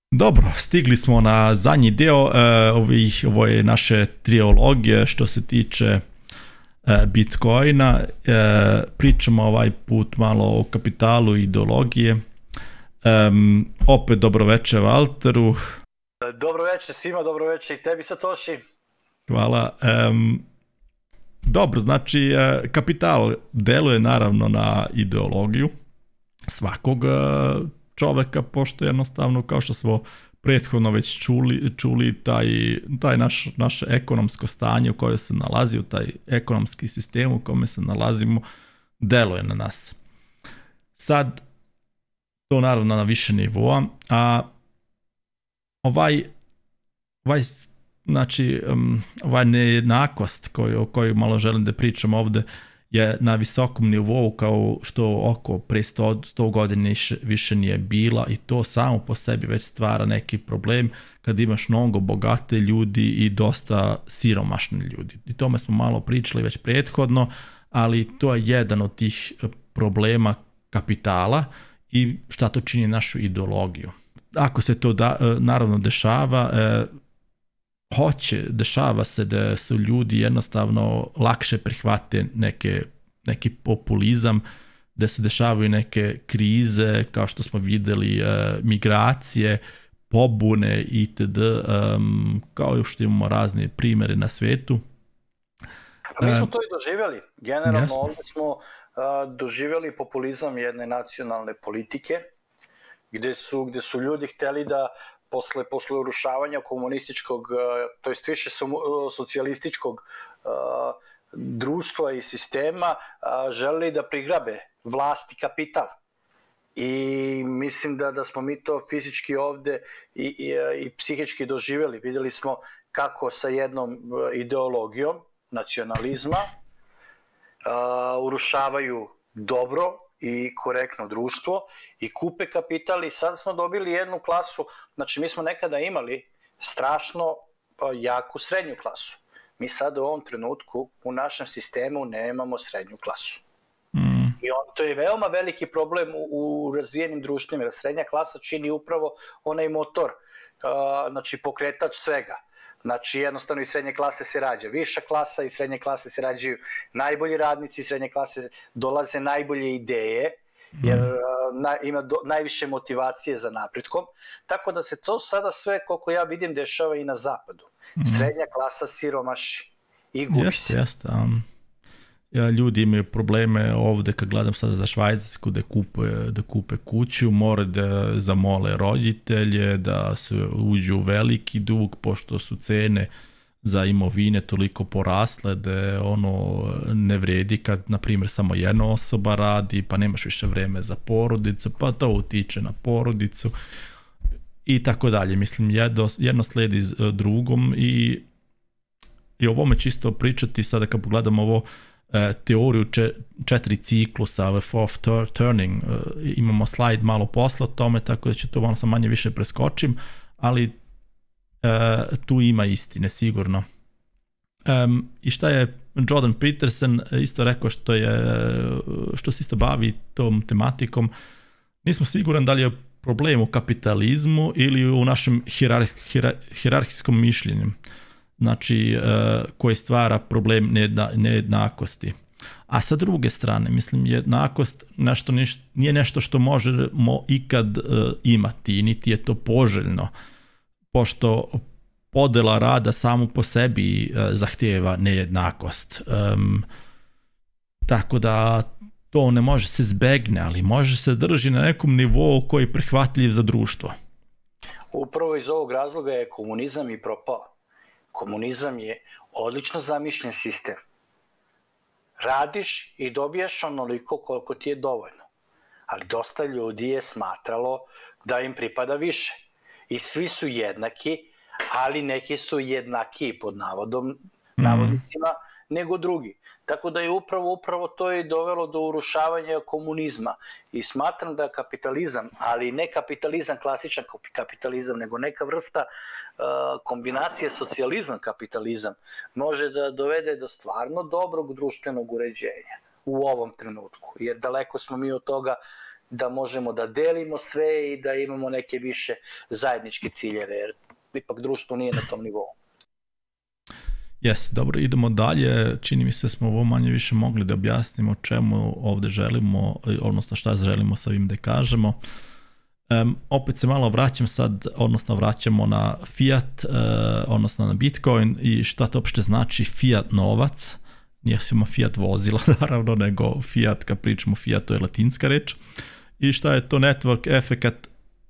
Dobro, stigli smo na zadnji dio ove naše triologije što se tiče Bitcoina. Pričamo ovaj put malo o kapitalu i ideologije. Opet dobroveče Valteru. Dobroveče svima, dobroveče i tebi Satoshi. Hvala. Dobro, znači kapital deluje naravno na ideologiju svakog čoveka, pošto jednostavno, kao što smo prethodno već čuli taj naše ekonomsko stanje u kojem se nalazi, u taj ekonomski sistem u kome se nalazimo, deluje na nas. Sad, to naravno na više nivoa, a ova nejednakost o kojoj malo želim da pričam ovde je na visokom nivou, kao što oko pre 100 godina više nije bila, i to samo po sebi već stvara neki problem kad imaš mnogo bogate ljudi i dosta siromašni ljudi. I tome smo malo pričali već prethodno, ali to je jedan od tih problema kapitala i šta to čini našu ideologiju. Ako se to naravno dešava, dešava se da su ljudi jednostavno lakše prihvate neki populizam, da se dešavaju neke krize, kao što smo videli, migracije, pobune itd., kao što imamo razne primere na svetu. Mi smo to i doživjeli. Generalno ovdje smo doživjeli populizam jedne nacionalne politike, gdje su ljudi htjeli da posle urušavanja komunističkog, to jest više socijalističkog društva i sistema, želeli da prigrabe vlast i kapital. I mislim da smo mi to fizički ovde i psihički doživjeli. Vidjeli smo kako sa jednom ideologijom nacionalizma urušavaju dobro i korektno društvo i kupe kapital, i sad smo dobili jednu klasu. Znači, mi smo nekada imali strašno jaku srednju klasu. Mi sad u ovom trenutku u našem sistemu nemamo srednju klasu. I to je veoma veliki problem u razvijenim društvima, jer srednja klasa čini upravo onaj motor, znači pokretač svega. Znači, jednostavno iz srednje klase se rađa viša klasa, iz srednje klase se rađaju najbolji radnici, iz srednje klase dolaze najbolje ideje, jer ima najviše motivacije za napretkom. Tako da se to sada sve, koliko ja vidim, dešava i na zapadu. Srednja klasa siromaši i gubi se. Jeste. Ljudi imaju probleme ovde, kad gledam sada za Švajcarsku, da kupe kuću, moraju da zamole roditelje, da se uđu u veliki dug, pošto su cene za imovine toliko porasle da ono ne vredi kad, na primjer, samo jedna osoba radi, pa nemaš više vreme za porodicu, pa to utiče na porodicu i tako dalje. Mislim, jedno sledi drugom i ovome čisto pričati sada kad pogledam ovo teoriju 4 ciklusa, fourth turning, imamo slajd malo posle o tome, tako da će to malo sam manje više preskočim, ali tu ima istine sigurno. I šta je Jordan Peterson isto rekao, što se isto bavi tom tematikom, nismo siguran da li je problem u kapitalizmu ili u našem hijerarhijskom mišljenju, znači koji stvara problem nejednakosti. A sa druge strane, mislim, jednakost nije nešto što možemo ikad imati, niti je to poželjno, pošto podela rada samo po sebi zahtijeva nejednakost. Tako da to ne može se izbegne, ali može se drži na nekom nivou koji je prihvatljiv za društvo. Upravo iz ovog razloga je komunizam i propao. Komunizam je odlično zamišljen sistem. Radiš i dobijaš onoliko koliko ti je dovoljno. Ali dosta ljudi je smatralo da im pripada više. I svi su jednaki, ali neki su jednaki pod navodnicima nego drugi. Tako da je upravo to i dovelo do urušavanja komunizma. I smatram da kapitalizam, ali ne kapitalizam, klasičan kapitalizam, nego neka vrsta kombinacije socijalizam-kapitalizam može da dovede do stvarno dobrog društvenog uređenja u ovom trenutku. Jer daleko smo mi od toga da možemo da delimo sve i da imamo neke više zajedničke ciljeve, jer ipak društvo nije na tom nivou. Jes, dobro, idemo dalje. Čini mi se smo ovo manje više mogli da objasnimo čemu ovde želimo, odnosno šta želimo sa ovim da kažemo. Opet se malo vraćam sad, odnosno vraćamo na fiat, odnosno na Bitcoin i šta to uopšte znači fiat novac. Nije samo fiat vozila naravno, nego fiat, kad pričamo fiat, to je latinska reč. I šta je to network efekat?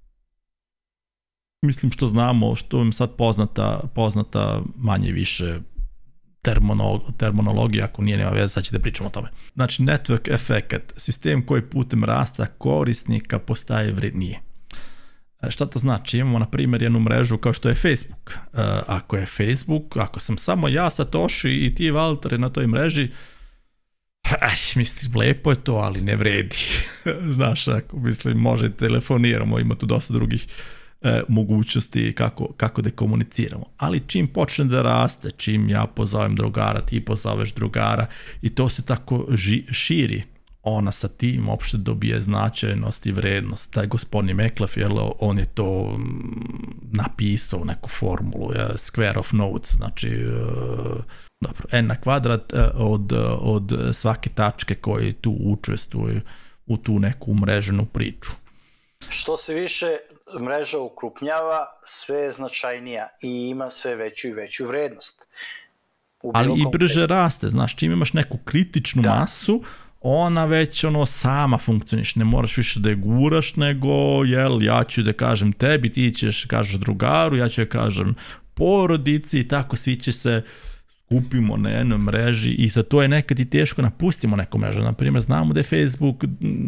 Mislim što znamo, što vam sad poznata manje više terminologija, ako nije nema veze, sad ćete da pričamo o tome. Znači, network efekat, sistem koji putem rasta korisnika postaje vrednije. Šta to znači? Imamo, na primjer, jednu mrežu kao što je Facebook. Ako je Facebook, ako sam samo ja, Satoshi i ti, Valter, na toj mreži, mislim, lepo je to, ali ne vredi. Znaš, ako, mislim, može telefoniramo, ima tu dosta drugih mogućnosti kako da komuniciramo. Ali čim počne da raste, čim ja pozovem drugara, ti pozoveš drugara i to se tako širi, ona sa tim uopšte dobije značajnost i vrednost. Taj gospodin McAfee, on je to napisao neku formulu, square of nodes, znači dobro, n na kvadrat od svake tačke koje tu učestvuju u tu neku umreženu priču. Što se više mreža ukrupnjava, sve je značajnija i ima sve veću i veću vrednost. Ali i brže raste, znaš, čim imaš neku kritičnu masu, ona već sama funkcioniš, ne moraš više da je guraš, nego ja ću da kažem tebi, ti ćeš kažeš drugaru, ja ću da kažem porodici i tako svi će se kupimo na jednoj mreži i sad to je nekad i teško napustimo neku mrežu. Naprimjer, znamo da je Facebook,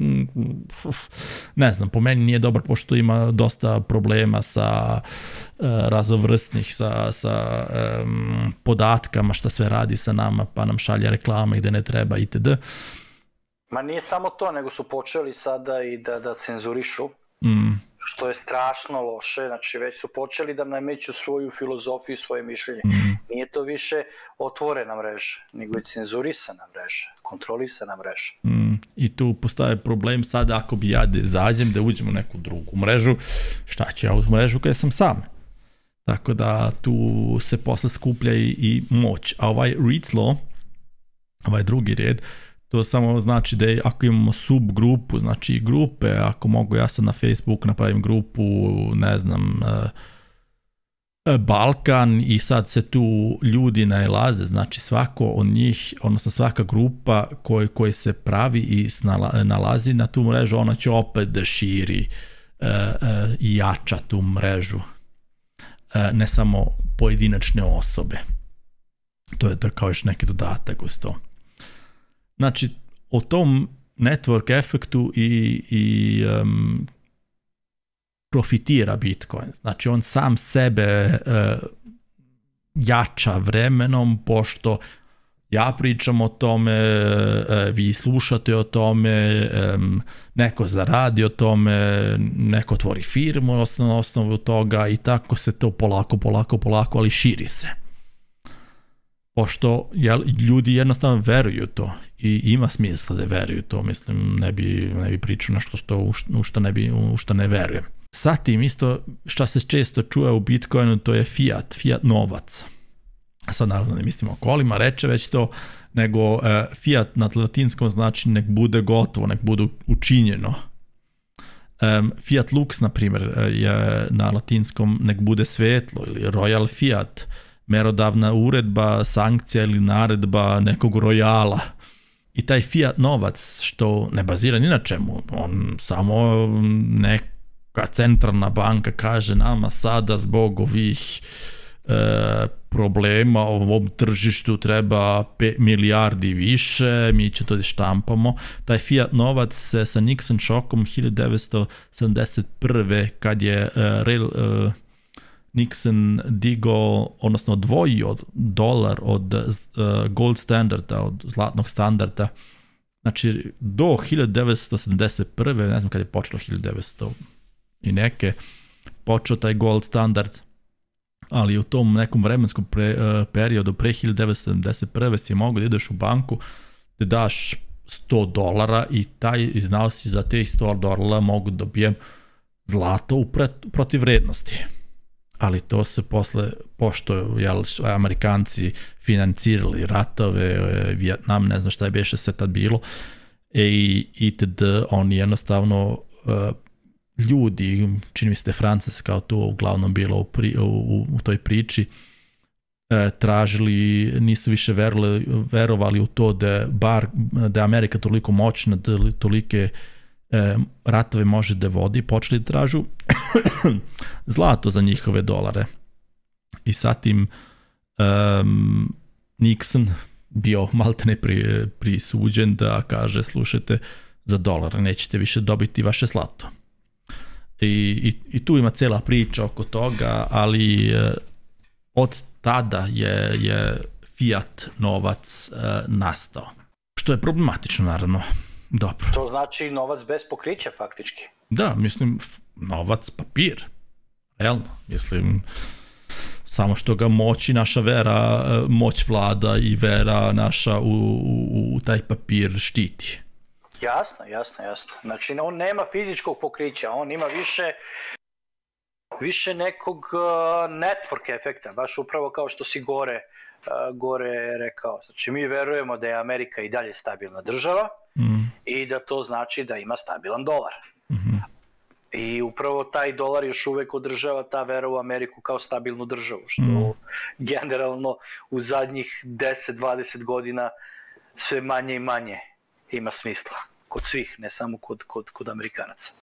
ne znam, po meni nije dobar pošto ima dosta problema sa raznovrsnih, sa podatkama šta sve radi sa nama, pa nam šalje reklama i da ne treba itd. Ma nije samo to, nego su počeli sada i da cenzurišu, što je strašno loše, znači već su počeli da nameću svoju filozofiju, svoje mišljenje. Nije to više otvorena mreža, nego je cenzurisana mreža, kontrolisana mreža. I tu postaje problem sada ako bi ja da izađem, da uđem u neku drugu mrežu, šta ću ja u mrežu kada sam sam? Tako da tu se posle skuplja i moć. A ovaj Reed's Law, ovaj drugi red, to samo znači da ako imamo subgrupu, znači grupe, ako mogu ja sad na Facebook napravim grupu, ne znam, Balkan i sad se tu ljudi nalaze, znači svako od njih, odnosno svaka grupa koji se pravi i nalazi na tu mrežu, ona će opet da širi i jača tu mrežu, ne samo pojedinačne osobe. To je kao još neki dodatak uz to. Znači, o tom network efektu i profitira Bitcoin. Znači, on sam sebe jača vremenom, pošto ja pričam o tome, vi slušate o tome, neko zaradi o tome, neko otvori firmu na osnovu toga i tako se to polako, ali širi se. Pošto ljudi jednostavno veruju to i ima smisla da veruju to, mislim, ne bi pričao nešto u što ne verujem. Zatim isto što se često čuje u Bitcoinu, to je fiat novac. Sad naravno ne mislimo o kolima, reče već to, nego fiat na latinskom znači nek bude gotovo, nek bude učinjeno. Fiat lux, na primjer, je na latinskom nek bude svetlo ili royal fiat, merodavna uredba, sankcija ili naredba nekog rojala. I taj fiat novac, što ne bazira ni na čemu, on samo neka centralna banka kaže nama sada zbog ovih problema u ovom tržištu treba 5 milijardi više, mi će to da štampamo. Taj fiat novac se sa Nixon šokom 1971. kad je Nixon digao, odnosno odvojio dolar od gold standarda, od zlatnog standarda. Znači, do 1971. ne znam kad je počelo 1900 i neke, počeo taj gold standard, ali u tom nekom vremenskom periodu pre 1971. si mogao da ideš u banku, da daš $100 i znao si za tih $100 mogu dobijem zlato u protivrednosti. Ali to se posle, pošto Amerikanci financirali ratove, Vijetnam, ne znam šta je beše sve tad bilo, itd., oni jednostavno ljudi, čini mi se da je Francuska to uglavnom bilo u toj priči, tražili, nisu više verovali u to da je Amerika toliko moćna, da tolike ratove može da vodi, počeli da tražu zlato za njihove dolare. I sad im Nixon bio maltene prisuđen da kaže, slušajte, za dolar nećete više dobiti vaše zlato. I tu ima cela priča oko toga, ali od tada je fiat novac nastao. Što je problematično, naravno. Dobro. To znači novac bez pokrića, faktički. Da, mislim, novac, papir. Realno, mislim, samo što ga naša vera, moć vlada i vera naša u taj papir štiti. Jasno. Znači, on nema fizičkog pokrića, on ima više nekog network efekta, baš upravo kao što si gore rekao. Znači, mi verujemo da je Amerika i dalje stabilna država i da to znači da ima stabilan dolar. I upravo taj dolar još uvek održava ta vera u Ameriku kao stabilnu državu, što generalno u zadnjih 10-20 godina sve manje i manje ima smisla. Kod svih, ne samo kod Amerikanaca.